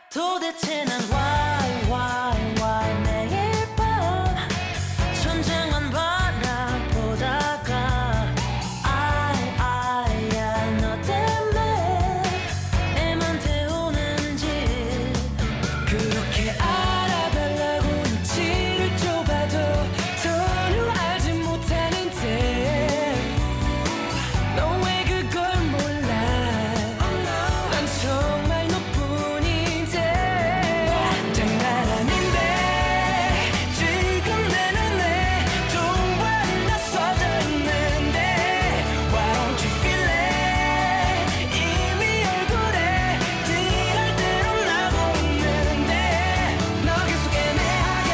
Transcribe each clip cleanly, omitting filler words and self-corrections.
도대체 난 why 매일 밤 천장만 바라보다가 I 너 때문에 애만 태우는지 그렇게 알아달라고 눈치를 줘봐도 전혀 알지 못하는데 너 왜 그걸 몰라 난 정말 너뿐인데 장난 아닌데 지금 내 눈에 동화는 나서져 있는데 Why don't you feel it 이미 얼굴에 티날 대로 나고 있는데 너 계속 애매하게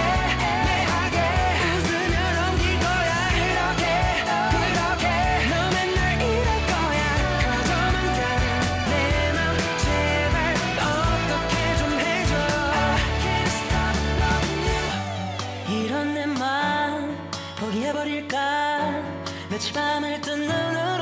웃으며 넘길 거야 그렇게 너 맨날 이럴 거야 커져만 가는 내 맘 제발 어떻게 좀 해줘 I can't stop loving you 이런 내 맘 포기해버릴까 며칠 밤을 뜬 눈으로